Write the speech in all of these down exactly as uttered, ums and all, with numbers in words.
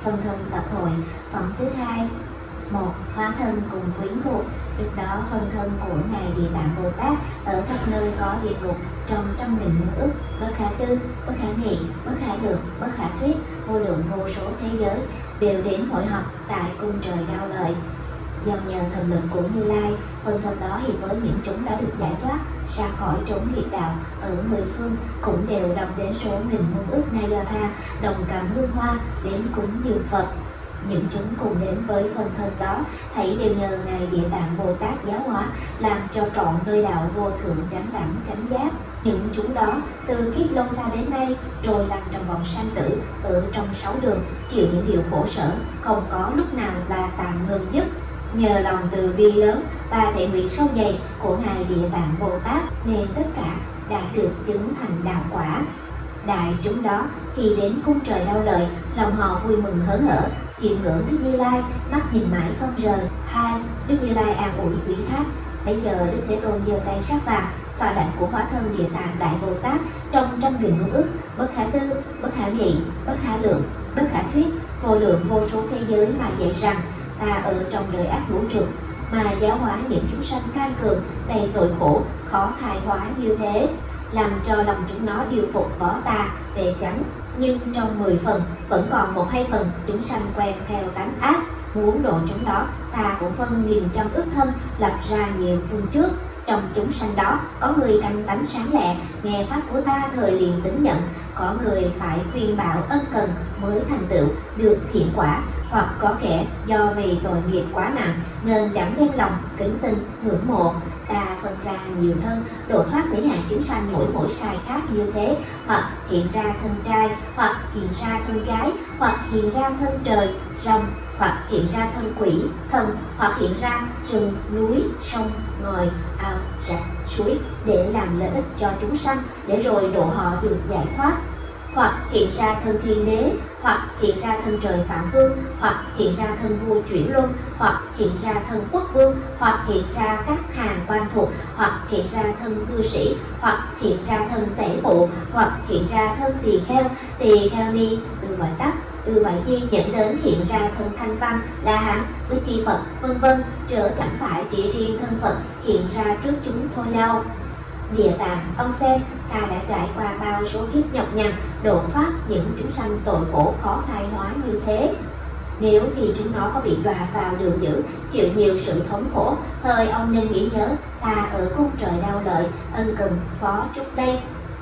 Phân thân tập hội. Phẩm thứ hai. Một. Hóa thân cùng quyến thuộc. Lúc đó phân thân của Ngài Địa Tạng Bồ Tát ở khắp nơi có địa ngục trong trăm nghìn muôn ức, bất khả tư, bất khả nghị, bất khả lượng, bất khả thuyết, vô lượng vô số thế giới đều đến hội họp tại cung trời Đao Lợi. Do nhờ thần lực của Như Lai, phân thân đó thì với những chúng đã được giải thoát ra khỏi chốn nghiệp đạo ở mười phương cũng đều đồng đến số nghìn muôn ức nay do tha đồng cầm hương hoa đến cúng dường Phật. Những chúng cùng đến với phân thân đó hãy đều nhờ Ngài Địa Tạng Bồ Tát giáo hóa làm cho trọn nơi đạo vô thượng chánh đẳng chánh giác. Những chúng đó từ kiếp lâu xa đến nay rồi lăn trong vòng sanh tử ở trong sáu đường, chịu những điều khổ sở không có lúc nào là tạm ngừng dứt. Nhờ lòng từ bi lớn và thể nguyện sâu dày của Ngài Địa Tạng Bồ Tát nên tất cả đã được chứng thành đạo quả. Đại chúng đó khi đến cung trời Đao Lợi, lòng họ vui mừng hớn hở, chiêm ngưỡng Đức Như Lai, mắt nhìn mãi không rời. Hai. Đức Như Lai an ủi ủy thác. Bây giờ Đức Thế Tôn giơ tay sát vàng, xoa lạnh của hóa thân Địa Tạng Đại Bồ Tát trong trăm nghìn muôn ức, bất khả tư, bất khả nghị, bất khả lượng, bất khả thuyết, vô lượng vô số thế giới mà dạy rằng ta ở trong đời ác vũ trụ mà giáo hóa những chúng sanh can cường đầy tội khổ khó khai hóa như thế, làm cho lòng chúng nó điều phục bỏ ta về chánh. Nhưng trong mười phần vẫn còn một hai phần chúng sanh quen theo tánh ác, muốn độ chúng đó ta cũng phân nghìn trăm ức thân lập ra nhiều phương trước. Trong chúng sanh đó có người canh tánh sáng lẹ, nghe pháp của ta thời liền tín nhận, có người phải khuyên bảo ân cần mới thành tựu được thiện quả, hoặc có kẻ do vì tội nghiệp quá nặng nên chẳng đem lòng kính tin ngưỡng mộ. Ta phân ra nhiều thân độ thoát những hạng chúng sanh mỗi mỗi sai khác như thế, hoặc hiện ra thân trai, hoặc hiện ra thân gái, hoặc hiện ra thân trời rồng, hoặc hiện ra thân quỷ thần, hoặc hiện ra rừng núi sông ngòi ao rạch suối để làm lợi ích cho chúng sanh, để rồi độ họ được giải thoát. Hoặc hiện ra thân thiên đế, hoặc hiện ra thân trời phạm vương, hoặc hiện ra thân vua chuyển luân, hoặc hiện ra thân quốc vương, hoặc hiện ra các hàng quan thuộc, hoặc hiện ra thân cư sĩ, hoặc hiện ra thân tể phụ, hoặc hiện ra thân tỳ kheo, tỳ kheo ni, từ gọi tắt, từ gọi di, dẫn đến hiện ra thân thanh văn, la hán, bích chi Phật, vân vân, chớ chẳng phải chỉ riêng thân Phật hiện ra trước chúng thôi đâu. Địa Tạng, ông xem ta đã trải qua bao số kiếp nhọc nhằn độ thoát những chúng sanh tội khổ khó khai hóa như thế. Nếu khi chúng nó có bị đọa vào đường dữ, chịu nhiều sự thống khổ, thời ông nên nghĩ nhớ ta ở cung trời Đao Lợi ân cần phó chúc đây,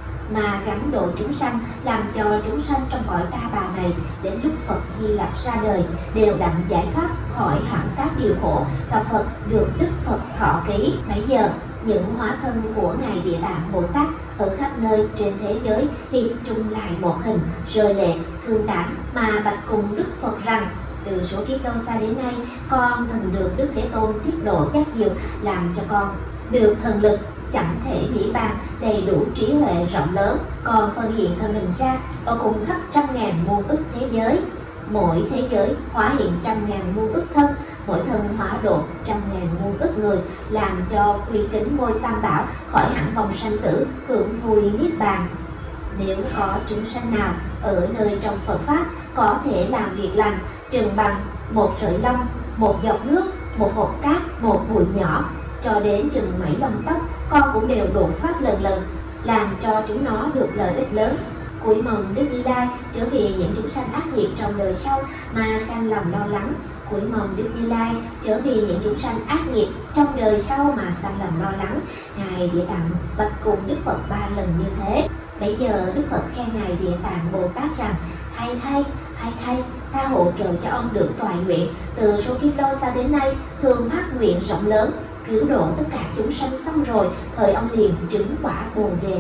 mà gắn độ chúng sanh, làm cho chúng sanh trong cõi ta bà này đến lúc Phật Di Lặc ra đời đều đặng giải thoát khỏi hẳn các điều khổ, gặp Phật được đức Phật thọ ký. Bây giờ những hóa thân của Ngài Địa Tạng Bồ Tát ở khắp nơi trên thế giới hiệp chung lại một hình, rơi lệ thương tán mà bạch cùng Đức Phật rằng: từ số kiếp lâu xa đến nay, con từng được Đức Thế Tôn tiết độ giác diệu, làm cho con được thần lực chẳng thể nghĩ bàn, đầy đủ trí huệ rộng lớn. Còn phân hiện thân hình ra ở cùng khắp trăm ngàn muôn ức thế giới, mỗi thế giới hóa hiện trăm ngàn muôn ức thân, mỗi thân hóa độ trăm ngàn muôn ức người, làm cho quy kính ngôi tam bảo khỏi hẳn vòng sanh tử, hưởng vui niết bàn. Nếu có chúng sanh nào ở nơi trong Phật pháp có thể làm việc lành chừng bằng một sợi lông, một giọt nước, một hột cát, một bụi nhỏ, cho đến chừng mấy lông tóc, con cũng đều độ thoát lần lần, làm cho chúng nó được lợi ích lớn. Cúi mong Đức Như Lai trở vì những chúng sanh ác nghiệp trong đời sau mà sanh lòng lo lắng. Cúi mong Đức Như Lai trở vì những chúng sanh ác nghiệp trong đời sau mà sanh lòng lo lắng. Ngài Địa Tạng bạch cùng Đức Phật ba lần như thế. Bây giờ Đức Phật khen Ngài Địa Tạng Bồ Tát rằng: hay thay, hay thay, ta hỗ trợ cho ông được toại nguyện, từ số kiếp lâu xa đến nay thường phát nguyện rộng lớn, cứu độ tất cả chúng sanh xong rồi, thời ông liền chứng quả Bồ Đề.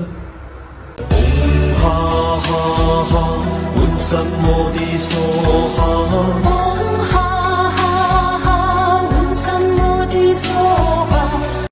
Ha ha ha, Unsam Modi Soha.